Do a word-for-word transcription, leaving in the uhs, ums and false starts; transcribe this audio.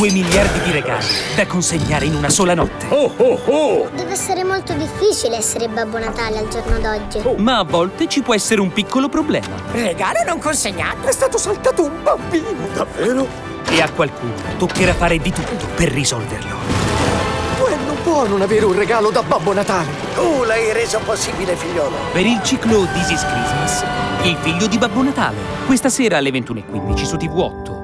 Due miliardi di regali da consegnare in una sola notte. Oh oh oh! Deve essere molto difficile essere Babbo Natale al giorno d'oggi. Oh. Ma a volte ci può essere un piccolo problema. Regalo non consegnato? È stato saltato un bambino! Davvero? E a qualcuno toccherà fare di tutto per risolverlo. Gwen non può non avere un regalo da Babbo Natale! Tu l'hai reso possibile, figliolo! Per il ciclo This is Christmas, il figlio di Babbo Natale. Questa sera alle ventuno e quindici su T V otto.